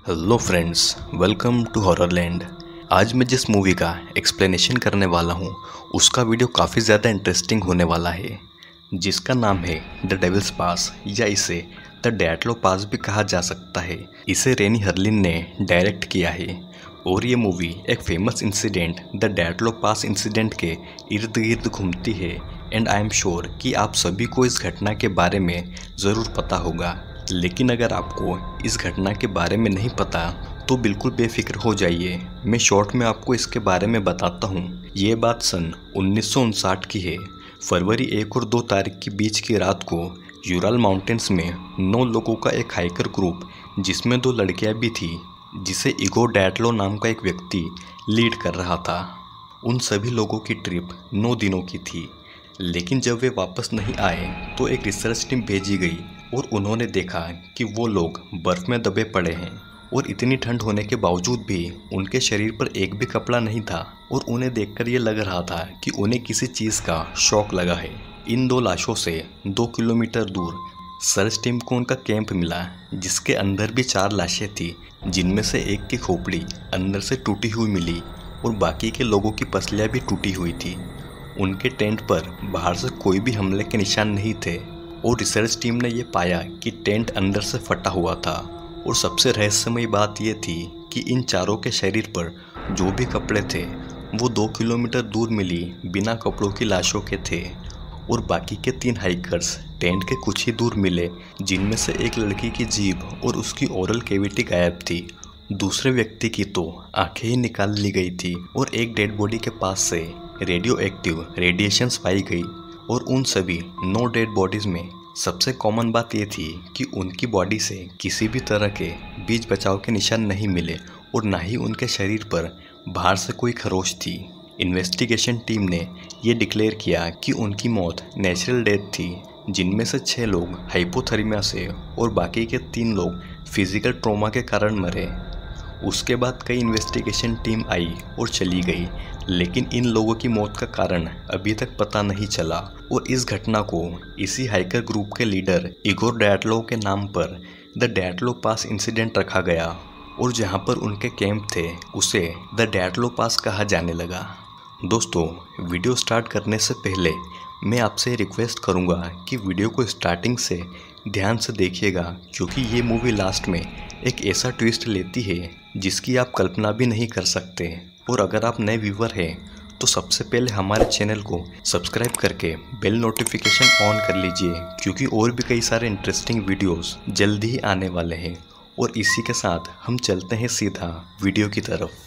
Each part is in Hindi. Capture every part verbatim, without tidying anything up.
Hello friends, welcome to Horrorland. आज मैं जिस मूवी का एक्सप्लेनेशन करने वाला हूँ उसका वीडियो काफ़ी ज़्यादा इंटरेस्टिंग होने वाला है, जिसका नाम है द डेविल्स पास या इसे द डैटलो पास भी कहा जा सकता है। इसे रेनी हर्लिन ने डायरेक्ट किया है और ये मूवी एक famous incident the Dyatlov pass incident के इर्द गिर्द घूमती है। एंड आई एम श्योर कि आप सभी को इस घटना के बारे में ज़रूर पता होगा, लेकिन अगर आपको इस घटना के बारे में नहीं पता तो बिल्कुल बेफिक्र हो जाइए। मैं शॉर्ट में आपको इसके बारे में बताता हूँ। ये बात सन उन्नीस सौ उनसठ की है। फरवरी एक और दो तारीख के बीच की रात को यूराल माउंटेन्स में नौ लोगों का एक हाइकर ग्रुप, जिसमें दो लड़कियाँ भी थी, जिसे इगोर डैटलो नाम का एक व्यक्ति लीड कर रहा था। उन सभी लोगों की ट्रिप नौ दिनों की थी, लेकिन जब वे वापस नहीं आए तो एक रिसर्च टीम भेजी गई और उन्होंने देखा कि वो लोग बर्फ़ में दबे पड़े हैं और इतनी ठंड होने के बावजूद भी उनके शरीर पर एक भी कपड़ा नहीं था और उन्हें देखकर ये लग रहा था कि उन्हें किसी चीज़ का शॉक लगा है। इन दो लाशों से दो किलोमीटर दूर सर्च टीम को उनका कैंप मिला, जिसके अंदर भी चार लाशें थी, जिनमें से एक की खोपड़ी अंदर से टूटी हुई मिली और बाकी के लोगों की पसलियाँ भी टूटी हुई थी। उनके टेंट पर बाहर से कोई भी हमले के निशान नहीं थे और रिसर्च टीम ने यह पाया कि टेंट अंदर से फटा हुआ था। और सबसे रहस्यमयी बात यह थी कि इन चारों के शरीर पर जो भी कपड़े थे वो दो किलोमीटर दूर मिली बिना कपड़ों की लाशों के थे और बाकी के तीन हाइकर्स टेंट के कुछ ही दूर मिले, जिनमें से एक लड़की की जीभ और उसकी ओरल कैविटी गायब थी। दूसरे व्यक्ति की तो आंखें ही निकाल ली गई थी और एक डेड बॉडी के पास से रेडियो एक्टिव रेडिएशंस पाई गई। और उन सभी नौ डेड बॉडीज़ में सबसे कॉमन बात यह थी कि उनकी बॉडी से किसी भी तरह के बीच बचाव के निशान नहीं मिले और ना ही उनके शरीर पर बाहर से कोई खरोच थी। इन्वेस्टिगेशन टीम ने ये डिक्लेयर किया कि उनकी मौत नेचुरल डेथ थी, जिनमें से छः लोग हाइपोथर्मिया से और बाकी के तीन लोग फिजिकल ट्रॉमा के कारण मरे। उसके बाद कई इन्वेस्टिगेशन टीम आई और चली गई, लेकिन इन लोगों की मौत का कारण अभी तक पता नहीं चला। और इस घटना को इसी हाइकर ग्रुप के लीडर इगोर डैटलो के नाम पर द डैटलो पास इंसिडेंट रखा गया और जहां पर उनके कैंप थे उसे द डैटलो पास कहा जाने लगा। दोस्तों, वीडियो स्टार्ट करने से पहले मैं आपसे रिक्वेस्ट करूंगा कि वीडियो को स्टार्टिंग से ध्यान से देखिएगा, क्योंकि ये मूवी लास्ट में एक ऐसा ट्विस्ट लेती है जिसकी आप कल्पना भी नहीं कर सकते। और अगर आप नए व्यूवर हैं तो सबसे पहले हमारे चैनल को सब्सक्राइब करके बेल नोटिफिकेशन ऑन कर लीजिए, क्योंकि और भी कई सारे इंटरेस्टिंग वीडियोस जल्दी ही आने वाले हैं। और इसी के साथ हम चलते हैं सीधा वीडियो की तरफ।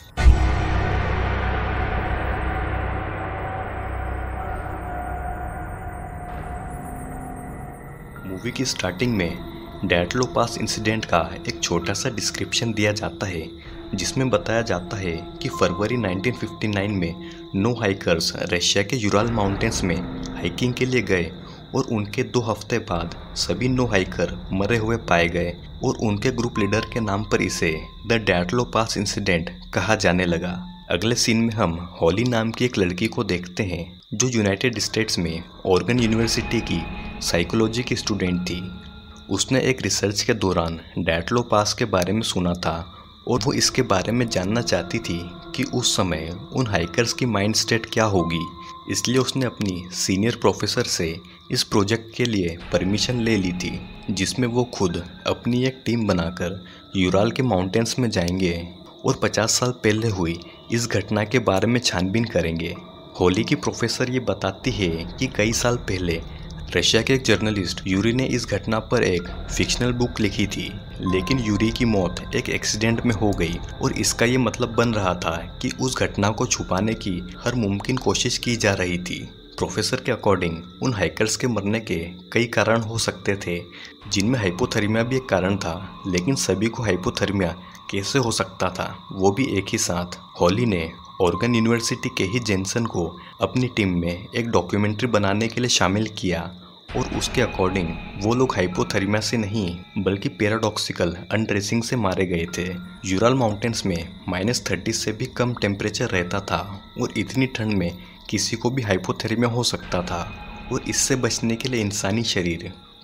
मूवी की स्टार्टिंग में डैटलो पास इंसिडेंट का एक छोटा सा डिस्क्रिप्शन दिया जाता है, जिसमें बताया जाता है कि फरवरी नाइनटीन फिफ्टी नाइन में नौ हाइकर्स रशिया के यूराल माउंटेन्स में हाइकिंग के लिए गए और उनके दो हफ्ते बाद सभी नौ हाइकर मरे हुए पाए गए और उनके ग्रुप लीडर के नाम पर इसे द डैटलो पास इंसिडेंट कहा जाने लगा। अगले सीन में हम हॉली नाम की एक लड़की को देखते हैं, जो यूनाइटेड स्टेट्स में ऑर्गन यूनिवर्सिटी की साइकोलॉजी की स्टूडेंट थी। उसने एक रिसर्च के दौरान डैटलो पास के बारे में सुना था और वो इसके बारे में जानना चाहती थी कि उस समय उन हाइकर्स की माइंड स्टेट क्या होगी। इसलिए उसने अपनी सीनियर प्रोफेसर से इस प्रोजेक्ट के लिए परमिशन ले ली थी, जिसमें वो खुद अपनी एक टीम बनाकर यूराल के माउंटेन्स में जाएंगे और पचास साल पहले हुई इस घटना के बारे में छानबीन करेंगे। हॉली की प्रोफेसर ये बताती है कि कई साल पहले रशिया के एक जर्नलिस्ट यूरी ने इस घटना पर एक फिक्शनल बुक लिखी थी, लेकिन यूरी की मौत एक एक्सीडेंट में हो गई और इसका ये मतलब बन रहा था कि उस घटना को छुपाने की हर मुमकिन कोशिश की जा रही थी। प्रोफेसर के अकॉर्डिंग उन हाइकर्स के मरने के कई कारण हो सकते थे, जिनमें हाइपोथर्मिया भी एक कारण था, लेकिन सभी को हाइपोथर्मिया कैसे हो सकता था, वो भी एक ही साथ। हॉली ने ऑर्गन यूनिवर्सिटी के ही जेनसन को अपनी टीम में एक डॉक्यूमेंट्री बनाने के लिए शामिल किया और उसके अकॉर्डिंग वो लोग हाइपोथर्मिया से नहीं बल्कि पैराडॉक्सिकल अनड्रेसिंग से मारे गए थे। यूराल माउंटेन्स में माइनस थर्टी से भी कम टेम्परेचर रहता था और इतनी ठंड में किसी को भी हाइपोथर्मिया हो सकता था और इससे बचने के लिए इंसानी शरीर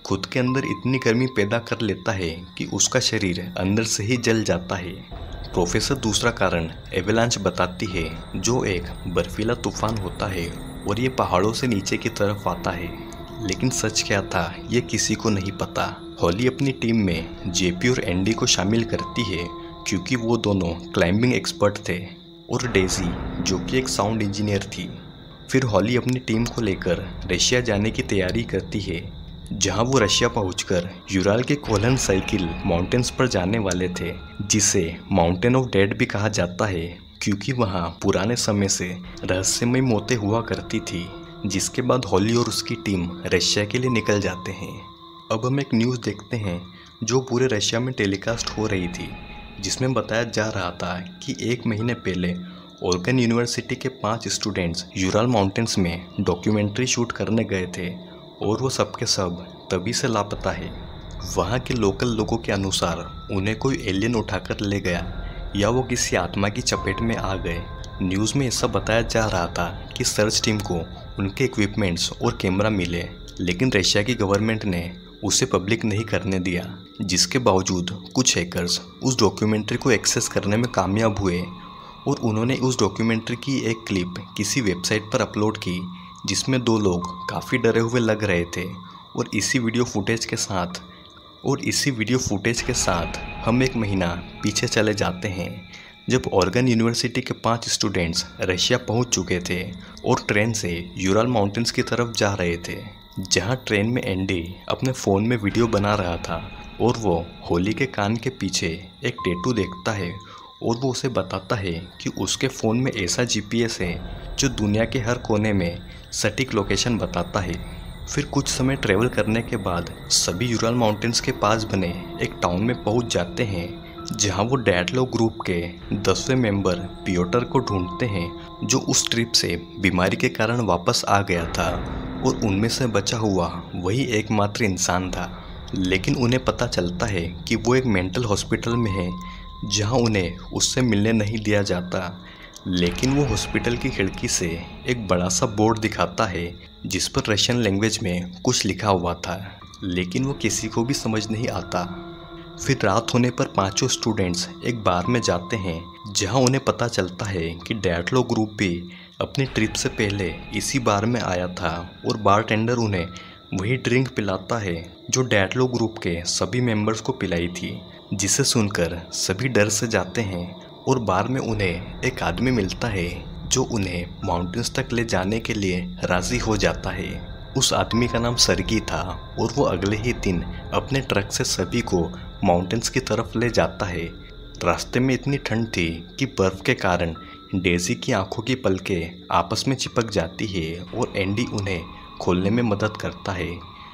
खुद के अंदर इतनी गर्मी पैदा कर लेता है कि उसका शरीर अंदर से ही जल जाता है। प्रोफेसर दूसरा कारण एवेलांच बताती है, जो एक बर्फीला तूफान होता है और ये पहाड़ों से नीचे की तरफ आता है। लेकिन सच क्या था ये किसी को नहीं पता। हॉली अपनी टीम में जेपी और एंडी को शामिल करती है क्योंकि वो दोनों क्लाइंबिंग एक्सपर्ट थे, और डेजी जो कि एक साउंड इंजीनियर थी। फिर हॉली अपनी टीम को लेकर रशिया जाने की तैयारी करती है, जहां वो रशिया पहुंचकर यूराल के कोलन साइकिल माउंटेन्स पर जाने वाले थे, जिसे माउंटेन ऑफ डेड भी कहा जाता है क्योंकि वहां पुराने समय से रहस्यमय मौतें हुआ करती थी। जिसके बाद हॉली और उसकी टीम रशिया के लिए निकल जाते हैं। अब हम एक न्यूज़ देखते हैं जो पूरे रशिया में टेलीकास्ट हो रही थी, जिसमें बताया जा रहा था कि एक महीने पहले ओरेगन यूनिवर्सिटी के पांच स्टूडेंट्स यूराल माउंटेन्स में डॉक्यूमेंट्री शूट करने गए थे और वो सब के सब तभी से लापता है। वहाँ के लोकल लोगों के अनुसार उन्हें कोई एलियन उठाकर ले गया या वो किसी आत्मा की चपेट में आ गए। न्यूज़ में ऐसा बताया जा रहा था कि सर्च टीम को उनके इक्विपमेंट्स और कैमरा मिले, लेकिन रशिया की गवर्नमेंट ने उसे पब्लिक नहीं करने दिया, जिसके बावजूद कुछ हैकर्स उस डॉक्यूमेंट्री को एक्सेस करने में कामयाब हुए और उन्होंने उस डॉक्यूमेंट्री की एक क्लिप किसी वेबसाइट पर अपलोड की, जिसमें दो लोग काफ़ी डरे हुए लग रहे थे। और इसी वीडियो फुटेज के साथ और इसी वीडियो फुटेज के साथ हम एक महीना पीछे चले जाते हैं, जब ओरेगन यूनिवर्सिटी के पांच स्टूडेंट्स रशिया पहुंच चुके थे और ट्रेन से यूराल माउंटेन्स की तरफ जा रहे थे, जहां ट्रेन में एंडी अपने फ़ोन में वीडियो बना रहा था और वो होली के कान के पीछे एक टैटू देखता है और वो उसे बताता है कि उसके फ़ोन में ऐसा जीपीएस है जो दुनिया के हर कोने में सटीक लोकेशन बताता है। फिर कुछ समय ट्रेवल करने के बाद सभी यूराल माउंटेन्स के पास बने एक टाउन में पहुंच जाते हैं, जहां वो डैडलो ग्रुप के दसवें मेंबर पियोटर को ढूंढते हैं, जो उस ट्रिप से बीमारी के कारण वापस आ गया था और उनमें से बचा हुआ वही एकमात्र इंसान था। लेकिन उन्हें पता चलता है कि वो एक मेंटल हॉस्पिटल में है, जहां उन्हें उससे मिलने नहीं दिया जाता। लेकिन वो हॉस्पिटल की खिड़की से एक बड़ा सा बोर्ड दिखाता है जिस पर रशियन लैंग्वेज में कुछ लिखा हुआ था, लेकिन वो किसी को भी समझ नहीं आता। फिर रात होने पर पांचों स्टूडेंट्स एक बार में जाते हैं, जहां उन्हें पता चलता है कि डैडलो ग्रुप भी अपनी ट्रिप से पहले इसी बार में आया था और बारटेंडर उन्हें वही ड्रिंक पिलाता है जो डैडलो ग्रुप के सभी मेंबर्स को पिलाई थी, जिसे सुनकर सभी डर से जाते हैं और बार में उन्हें एक आदमी मिलता है जो उन्हें माउंटेन्स तक ले जाने के लिए राज़ी हो जाता है। उस आदमी का नाम सर्गी था और वो अगले ही दिन अपने ट्रक से सभी को माउंटेन्स की तरफ ले जाता है। रास्ते में इतनी ठंड थी कि बर्फ़ के कारण डेजी की आंखों की पलकें आपस में चिपक जाती है और एंडी उन्हें खोलने में मदद करता है।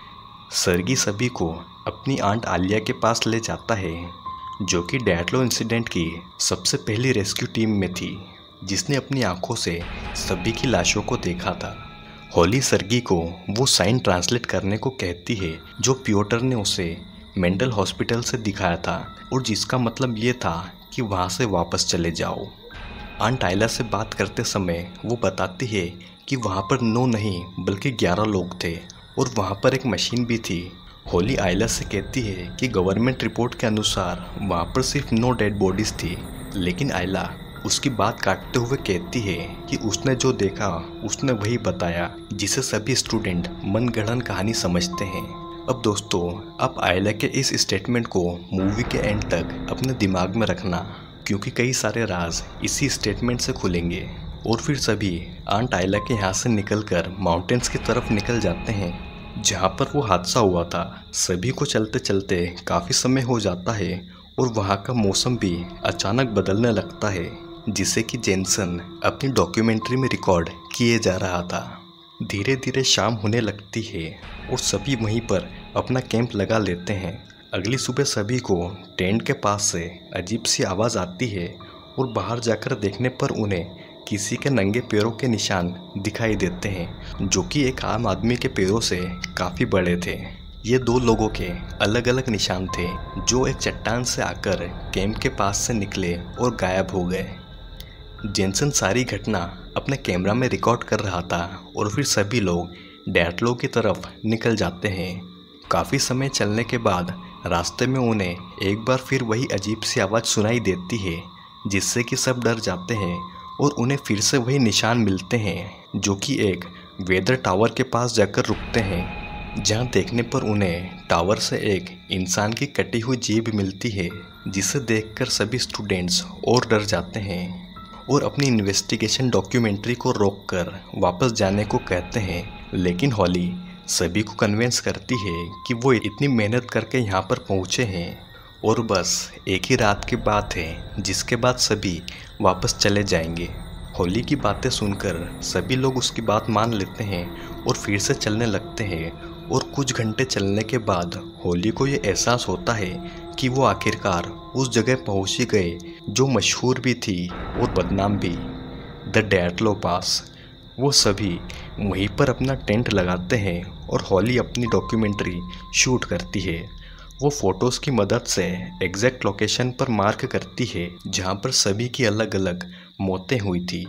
सर्गी सभी को अपनी आंट आलिया के पास ले जाता है, जो कि डैडलो इंसिडेंट की सबसे पहली रेस्क्यू टीम में थी, जिसने अपनी आंखों से सभी की लाशों को देखा था। हॉली सर्गी को वो साइन ट्रांसलेट करने को कहती है जो पियोटर ने उसे मेंटल हॉस्पिटल से दिखाया था और जिसका मतलब ये था कि वहाँ से वापस चले जाओ। आंट आयला से बात करते समय वो बताती है कि वहाँ पर नौ नहीं बल्कि ग्यारह लोग थे और वहाँ पर एक मशीन भी थी। हॉली आयला से कहती है कि गवर्नमेंट रिपोर्ट के अनुसार वहाँ पर सिर्फ नौ डेड बॉडीज़ थी, लेकिन आयला उसकी बात काटते हुए कहती है कि उसने जो देखा उसने वही बताया, जिसे सभी स्टूडेंट मनगढ़ंत कहानी समझते हैं। अब दोस्तों, आप आयला के इस स्टेटमेंट को मूवी के एंड तक अपने दिमाग में रखना, क्योंकि कई सारे राज इसी स्टेटमेंट से खुलेंगे। और फिर सभी आंट आयला के यहाँ से निकलकर माउंटेन्स की तरफ निकल जाते हैं, जहाँ पर वो हादसा हुआ था। सभी को चलते चलते काफ़ी समय हो जाता है और वहाँ का मौसम भी अचानक बदलने लगता है, जिसे कि जेनसन अपनी डॉक्यूमेंट्री में रिकॉर्ड किए जा रहा था। धीरे धीरे शाम होने लगती है और सभी वहीं पर अपना कैंप लगा लेते हैं। अगली सुबह सभी को टेंट के पास से अजीब सी आवाज़ आती है और बाहर जाकर देखने पर उन्हें किसी के नंगे पैरों के निशान दिखाई देते हैं, जो कि एक आम आदमी के पैरों से काफ़ी बड़े थे। ये दो लोगों के अलग अलग निशान थे जो एक चट्टान से आकर कैंप के पास से निकले और गायब हो गए। जेनसन सारी घटना अपने कैमरा में रिकॉर्ड कर रहा था और फिर सभी लोग डैडलो की तरफ निकल जाते हैं। काफ़ी समय चलने के बाद रास्ते में उन्हें एक बार फिर वही अजीब सी आवाज़ सुनाई देती है, जिससे कि सब डर जाते हैं और उन्हें फिर से वही निशान मिलते हैं जो कि एक वेदर टावर के पास जाकर रुकते हैं, जहां देखने पर उन्हें टावर से एक इंसान की कटी हुई जीभ मिलती है, जिसे देखकर सभी स्टूडेंट्स और डर जाते हैं और अपनी इन्वेस्टिगेशन डॉक्यूमेंट्री को रोककर वापस जाने को कहते हैं। लेकिन हॉली सभी को कन्विंस करती है कि वो इतनी मेहनत करके यहाँ पर पहुँचे हैं और बस एक ही रात की बात है, जिसके बाद सभी वापस चले जाएंगे। हॉली की बातें सुनकर सभी लोग उसकी बात मान लेते हैं और फिर से चलने लगते हैं और कुछ घंटे चलने के बाद हॉली को ये एहसास होता है कि वो आखिरकार उस जगह पहुँच ही गए जो मशहूर भी थी और बदनाम भी, द डैटलो पास। वो सभी वहीं पर अपना टेंट लगाते हैं और हॉली अपनी डॉक्यूमेंट्री शूट करती है। वो फ़ोटोज़ की मदद से एग्जैक्ट लोकेशन पर मार्क करती है जहाँ पर सभी की अलग अलग मौतें हुई थी।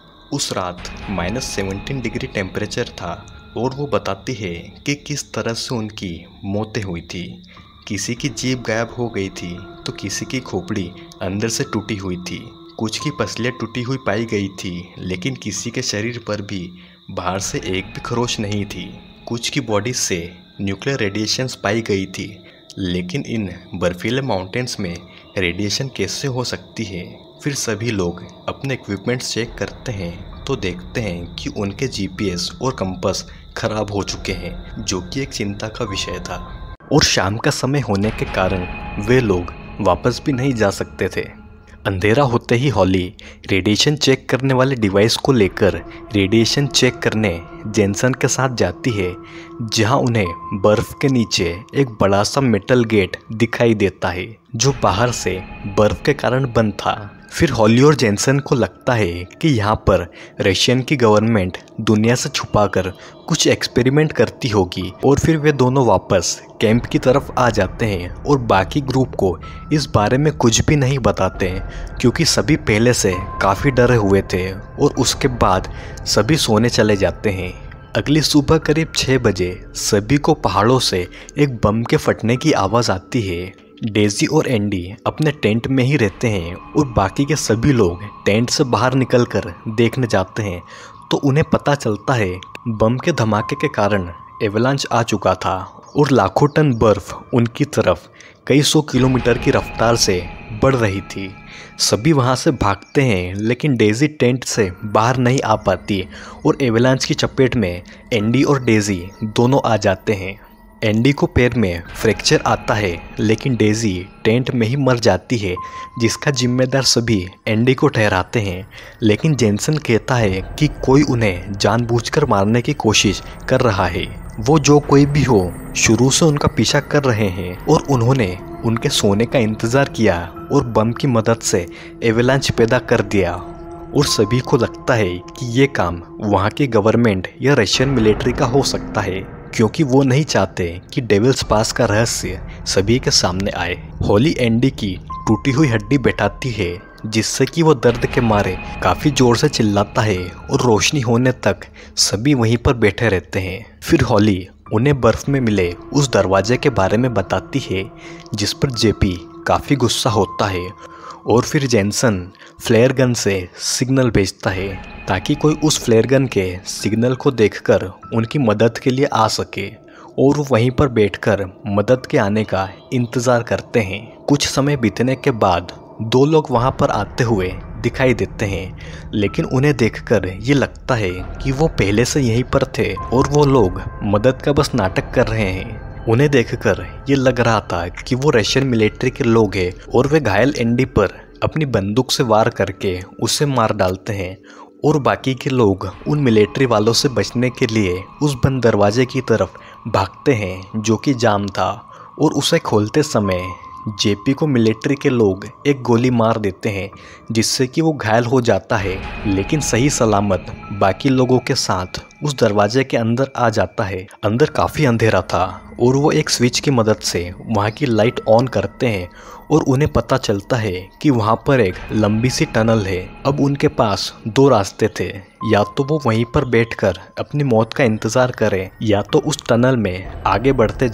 उस रात माइनस सेवनटीन डिग्री टेम्परेचर था और वो बताती है कि किस तरह से उनकी मौतें हुई थी। किसी की जीभ गायब हो गई थी तो किसी की खोपड़ी अंदर से टूटी हुई थी, कुछ की पसलियाँ टूटी हुई पाई गई थी, लेकिन किसी के शरीर पर भी बाहर से एक भी खरोच नहीं थी। कुछ की बॉडी से न्यूक्लियर रेडिएशंस पाई गई थी, लेकिन इन बर्फीले माउंटेन्स में रेडिएशन कैसे हो सकती है। फिर सभी लोग अपने इक्विपमेंट्स चेक करते हैं तो देखते हैं कि उनके जीपीएस और कंपास खराब हो चुके हैं, जो कि एक चिंता का विषय था। और शाम का समय होने के कारण वे लोग वापस भी नहीं जा सकते थे। अंधेरा होते ही हॉली रेडिएशन चेक करने वाले डिवाइस को लेकर रेडिएशन चेक करने जेनसन के साथ जाती है, जहां उन्हें बर्फ़ के नीचे एक बड़ा सा मेटल गेट दिखाई देता है जो बाहर से बर्फ़ के कारण बंद था। फिर हॉली और जेनसन को लगता है कि यहाँ पर रशियन की गवर्नमेंट दुनिया से छुपाकर कुछ एक्सपेरिमेंट करती होगी और फिर वे दोनों वापस कैंप की तरफ आ जाते हैं और बाकी ग्रुप को इस बारे में कुछ भी नहीं बताते हैं, क्योंकि सभी पहले से काफ़ी डरे हुए थे और उसके बाद सभी सोने चले जाते हैं। अगली सुबह करीब छः बजे सभी को पहाड़ों से एक बम के फटने की आवाज़ आती है। डेजी और एंडी अपने टेंट में ही रहते हैं और बाकी के सभी लोग टेंट से बाहर निकलकर देखने जाते हैं तो उन्हें पता चलता है बम के धमाके के कारण एवलांच आ चुका था और लाखों टन बर्फ उनकी तरफ कई सौ किलोमीटर की रफ्तार से बढ़ रही थी। सभी वहां से भागते हैं, लेकिन डेजी टेंट से बाहर नहीं आ पाती और एवलांच की चपेट में एंडी और डेजी दोनों आ जाते हैं। एंडी को पैर में फ्रैक्चर आता है, लेकिन डेजी टेंट में ही मर जाती है, जिसका जिम्मेदार सभी एंडी को ठहराते हैं। लेकिन जेनसन कहता है कि कोई उन्हें जानबूझकर मारने की कोशिश कर रहा है। वो जो कोई भी हो शुरू से उनका पीछा कर रहे हैं और उन्होंने उनके सोने का इंतज़ार किया और बम की मदद से एवलांच पैदा कर दिया। और सभी को लगता है कि ये काम वहाँ की गवर्नमेंट या रशियन मिलिट्री का हो सकता है, क्योंकि वो नहीं चाहते कि डेविल्स पास का रहस्य सभी के सामने आए। हॉली एंडी की टूटी हुई हड्डी बैठाती है, जिससे कि वो दर्द के मारे काफ़ी ज़ोर से चिल्लाता है और रोशनी होने तक सभी वहीं पर बैठे रहते हैं। फिर हॉली उन्हें बर्फ़ में मिले उस दरवाजे के बारे में बताती है, जिस पर जेपी काफ़ी गुस्सा होता है और फिर जेनसन फ्लेयर गन से सिग्नल भेजता है ताकि कोई उस फ्लेयर गन के सिग्नल को देखकर उनकी मदद के लिए आ सके, और वो वहीं पर बैठकर मदद के आने का इंतज़ार करते हैं। कुछ समय बीतने के बाद दो लोग वहां पर आते हुए दिखाई देते हैं, लेकिन उन्हें देखकर ये लगता है कि वो पहले से यहीं पर थे और वो लोग मदद का बस नाटक कर रहे हैं। उन्हें देखकर ये लग रहा था कि वो रशियन मिलिट्री के लोग हैं और वे घायल एंडी पर अपनी बंदूक से वार करके उसे मार डालते हैं और बाकी के लोग उन मिलिट्री वालों से बचने के लिए उस बंद दरवाजे की तरफ भागते हैं जो कि जाम था, और उसे खोलते समय जेपी को मिलिट्री के लोग एक गोली मार देते हैं, जिससे कि वो घायल हो जाता है, लेकिन सही सलामत बाकी लोगों के साथ उस दरवाजे के अंदर आ जाता है। अंदर काफ़ी अंधेरा था और वो एक स्विच की मदद से वहाँ की लाइट ऑन करते हैं और उन्हें पता चलता है कि वहाँ पर एक लंबी सी टनल है। अब उनके पास दो रास्ते थे, या तो वो वहीं पर बैठकर अपनी मौत का इंतज़ार करें या तो उस टनल में आगे बढ़ते जाएं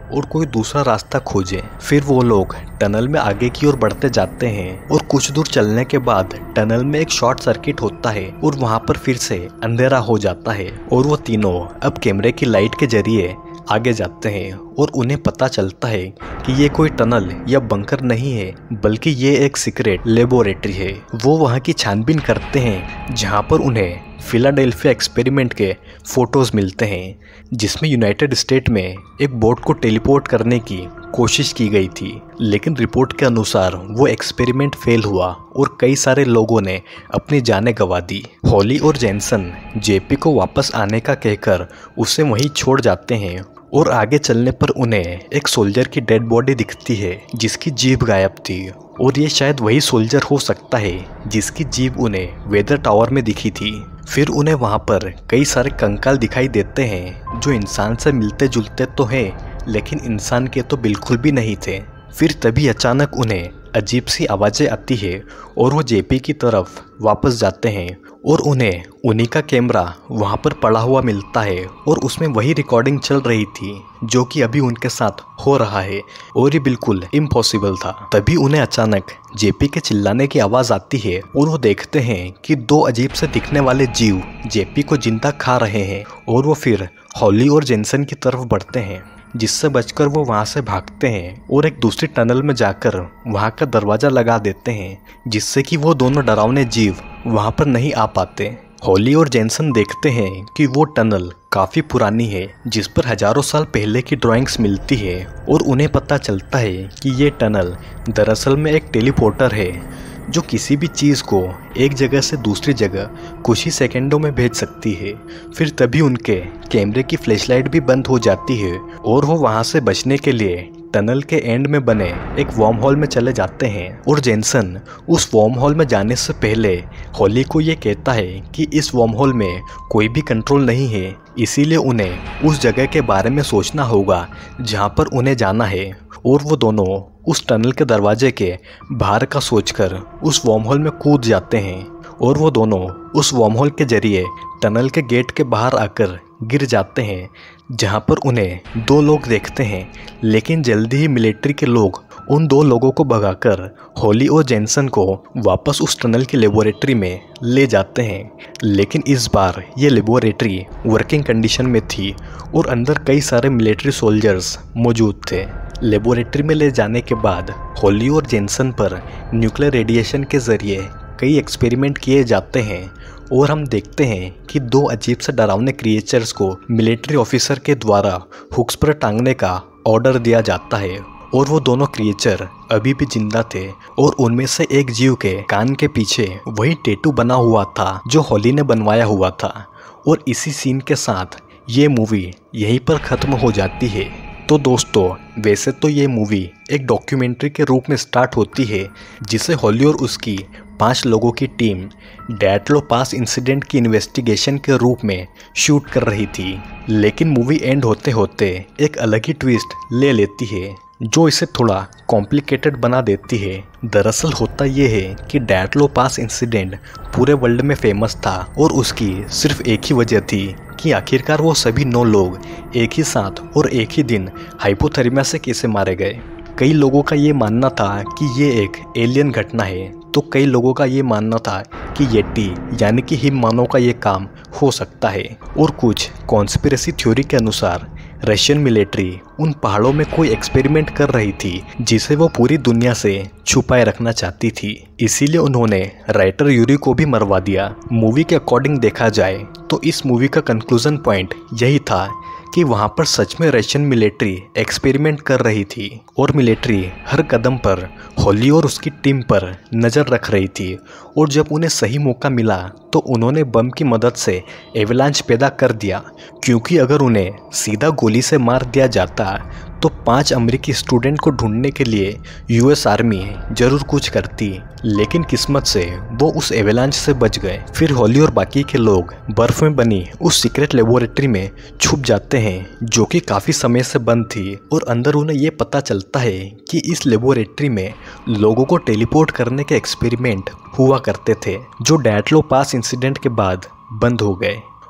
और कोई दूसरा रास्ता खोजें। फिर वो लोग टनल में आगे की ओर बढ़ते जाते हैं और कुछ दूर चलने के बाद टनल में एक शॉर्ट सर्किट होता है और वहाँ पर फिर से अंधेरा हो जाता है और वो तीनों अब कैमरे की लाइट के जरिए आगे जाते हैं और उन्हें पता चलता है कि ये कोई टनल या बंकर नहीं है, बल्कि ये एक सीक्रेट लेबोरेटरी है। वो वहाँ की छानबीन करते हैं जहाँ पर उन्हें फिलाडेल्फिया एक्सपेरिमेंट के फोटोज मिलते हैं, जिसमें यूनाइटेड स्टेट में एक बोट को टेलीपोर्ट करने की कोशिश की गई थी, लेकिन रिपोर्ट के अनुसार वो एक्सपेरिमेंट फेल हुआ और कई सारे लोगों ने अपनी जानें गंवा दी। हॉली और जेनसन जेपी को वापस आने का कहकर उसे वहीं छोड़ जाते हैं और आगे चलने पर उन्हें एक सोल्जर की डेड बॉडी दिखती है जिसकी जीभ गायब थी, और ये शायद वही सोल्जर हो सकता है जिसकी जीभ उन्हें वेदर टावर में दिखी थी। फिर उन्हें वहाँ पर कई सारे कंकाल दिखाई देते हैं जो इंसान से मिलते जुलते तो हैं, लेकिन इंसान के तो बिल्कुल भी नहीं थे। फिर तभी अचानक उन्हें अजीब सी आवाज़ें आती है और वो जेपी की तरफ वापस जाते हैं और उन्हें उन्हीं का कैमरा वहाँ पर पड़ा हुआ मिलता है और उसमें वही रिकॉर्डिंग चल रही थी जो कि अभी उनके साथ हो रहा है, और ये बिल्कुल इम्पॉसिबल था। तभी उन्हें अचानक जेपी के चिल्लाने की आवाज़ आती है और वो देखते हैं कि दो अजीब से दिखने वाले जीव जेपी को जिंदा खा रहे हैं, और वो फिर हॉली और जेनसन की तरफ बढ़ते हैं, जिससे बचकर वो वहाँ से भागते हैं और एक दूसरी टनल में जाकर वहाँ का दरवाज़ा लगा देते हैं, जिससे कि वो दोनों डरावने जीव वहाँ पर नहीं आ पाते। हॉली और जेनसन देखते हैं कि वो टनल काफ़ी पुरानी है जिस पर हजारों साल पहले की ड्राइंग्स मिलती है, और उन्हें पता चलता है कि ये टनल दरअसल में एक टेलीपोर्टर है जो किसी भी चीज़ को एक जगह से दूसरी जगह कुछ ही सेकंडों में भेज सकती है। फिर तभी उनके कैमरे की फ्लैशलाइट भी बंद हो जाती है और वो वहाँ से बचने के लिए टनल के एंड में बने एक वार्म हॉल में चले जाते हैं, और जेनसन उस वार्म हॉल में जाने से पहले हॉली को ये कहता है कि इस वार्म हॉल में कोई भी कंट्रोल नहीं है, इसीलिए उन्हें उस जगह के बारे में सोचना होगा जहाँ पर उन्हें जाना है। और वो दोनों उस टनल के दरवाजे के बाहर का सोचकर उस वार्म हॉल में कूद जाते हैं, और वो दोनों उस वार्म हॉल के जरिए टनल के गेट के बाहर आकर गिर जाते हैं, जहां पर उन्हें दो लोग देखते हैं। लेकिन जल्दी ही मिलिट्री के लोग उन दो लोगों को भगाकर हॉली और जेनसन को वापस उस टनल की लेबोरेटरी में ले जाते हैं। लेकिन इस बार ये लेबोरेटरी वर्किंग कंडीशन में थी और अंदर कई सारे मिलिट्री सोल्जर्स मौजूद थे। लेबोरेटरी में ले जाने के बाद हॉली और जेनसन पर न्यूक्लियर रेडिएशन के ज़रिए कई एक्सपेरिमेंट किए जाते हैं, और हम देखते हैं कि दो अजीब से डरावने क्रिएचर्स को मिलिट्री ऑफिसर के द्वारा हुक्स पर टांगने का ऑर्डर दिया जाता है, और वो दोनों क्रिएचर अभी भी जिंदा थे, और उनमें से एक जीव के कान के पीछे वही टैटू बना हुआ था जो हॉली ने बनवाया हुआ था। और इसी सीन के साथ ये मूवी यहीं पर ख़त्म हो जाती है। तो दोस्तों, वैसे तो ये मूवी एक डॉक्यूमेंट्री के रूप में स्टार्ट होती है जिसे हॉली और उसकी पांच लोगों की टीम डैटलो पास इंसिडेंट की इन्वेस्टिगेशन के रूप में शूट कर रही थी, लेकिन मूवी एंड होते होते एक अलग ही ट्विस्ट ले लेती है जो इसे थोड़ा कॉम्प्लिकेटेड बना देती है। दरअसल होता ये है कि डैटलो पास इंसिडेंट पूरे वर्ल्ड में फेमस था, और उसकी सिर्फ एक ही वजह थी कि आखिरकार वो सभी नौ लोग एक ही साथ और एक ही दिन हाइपोथर्मिया से कैसे मारे गए। कई लोगों का ये मानना था कि ये एक एलियन घटना है, तो कई लोगों का ये मानना था कि येटी यानी कि हिम मानव का ये काम हो सकता है, और कुछ कॉन्स्पिरेसी थ्योरी के अनुसार रशियन मिलिट्री उन पहाड़ों में कोई एक्सपेरिमेंट कर रही थी जिसे वो पूरी दुनिया से छुपाए रखना चाहती थी, इसीलिए उन्होंने राइटर यूरी को भी मरवा दिया। मूवी के अकॉर्डिंग देखा जाए तो इस मूवी का कंक्लूजन पॉइंट यही था कि वहाँ पर सच में रशियन मिलिट्री एक्सपेरिमेंट कर रही थी, और मिलिट्री हर कदम पर हॉली और उसकी टीम पर नज़र रख रही थी, और जब उन्हें सही मौका मिला तो उन्होंने बम की मदद से एवलांच पैदा कर दिया, क्योंकि अगर उन्हें सीधा गोली से मार दिया जाता तो पांच अमेरिकी स्टूडेंट को ढूंढने के लिए यूएस आर्मी जरूर कुछ करती, लेकिन किस्मत से वो उस एवलांच से बच गए। फिर हॉली और बाकी के लोग बर्फ में बनी उस सीक्रेट लेबोरेटरी में छुप जाते हैं जो कि काफ़ी समय से बंद थी, और अंदर उन्हें ये पता चलता है कि इस लेबोरेटरी में लोगों को टेलीपोर्ट करने के एक्सपेरिमेंट हुआ करते थे जो डैटलो पास इंसिडेंट के बाद बंद हो गए।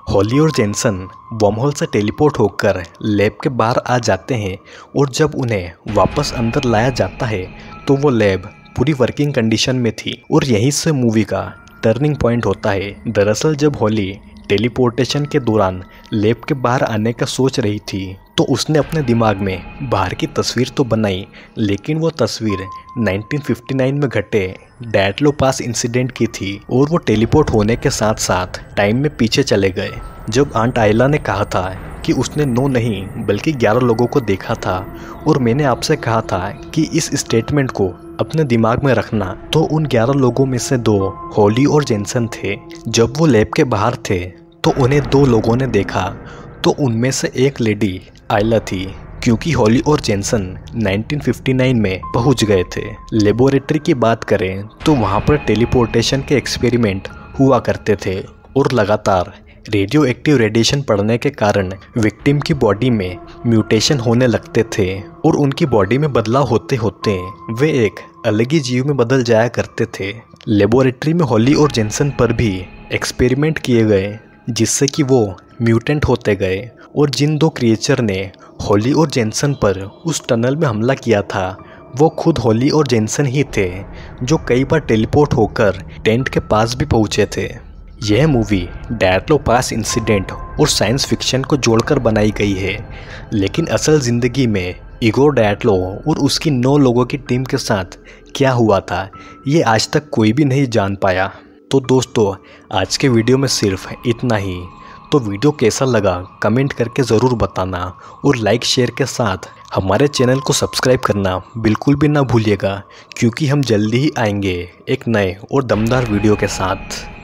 हॉली और जेनसन वर्महोल से टेलीपोर्ट होकर लैब के बाहर आ जाते हैं और जब उन्हें वापस अंदर लाया जाता है तो वो लैब पूरी वर्किंग कंडीशन में थी और यहीं से मूवी का टर्निंग पॉइंट होता है। दरअसल जब हॉली टेलीपोर्टेशन के दौरान लैब के बाहर आने का सोच रही थी तो उसने अपने दिमाग में बाहर की तस्वीर तो बनाई, लेकिन वो तस्वीर नाइनटीन फिफ्टी नाइन में घटे डैटलो पास इंसिडेंट की थी और वो टेलीपोर्ट होने के साथ साथ टाइम में पीछे चले गए। जब आंट आयला ने कहा था कि उसने नौ नहीं बल्कि ग्यारह लोगों को देखा था और मैंने आपसे कहा था कि इस स्टेटमेंट को अपने दिमाग में रखना, तो उन ग्यारह लोगों में से दो हॉली और जेनसन थे। जब वो लैब के बाहर थे तो उन्हें दो लोगों ने देखा, तो उनमें से एक लेडी आयला थी क्योंकि हॉली और जेनसन नाइनटीन फिफ्टी नाइन में पहुंच गए थे। लेबोरेटरी की बात करें तो वहां पर टेलीपोर्टेशन के एक्सपेरिमेंट हुआ करते थे और लगातार रेडियो एक्टिव रेडिएशन पड़ने के कारण विक्टिम की बॉडी में म्यूटेशन होने लगते थे और उनकी बॉडी में बदलाव होते होते वे एक अलग ही जीव में बदल जाया करते थे। लेबोरेटरी में हॉली और जेनसन पर भी एक्सपेरिमेंट किए गए जिससे कि वो म्यूटेंट होते गए और जिन दो क्रिएचर ने हॉली और जेनसन पर उस टनल में हमला किया था वो खुद हॉली और जेनसन ही थे, जो कई बार टेलीपोर्ट होकर टेंट के पास भी पहुंचे थे। यह मूवी डैटलो पास इंसिडेंट और साइंस फिक्शन को जोड़कर बनाई गई है, लेकिन असल ज़िंदगी में इगोर डैटलो और उसकी नौ लोगों की टीम के साथ क्या हुआ था ये आज तक कोई भी नहीं जान पाया। तो दोस्तों आज के वीडियो में सिर्फ इतना ही। तो वीडियो कैसा लगा कमेंट करके ज़रूर बताना और लाइक शेयर के साथ हमारे चैनल को सब्सक्राइब करना बिल्कुल भी ना भूलिएगा, क्योंकि हम जल्दी ही आएंगे एक नए और दमदार वीडियो के साथ।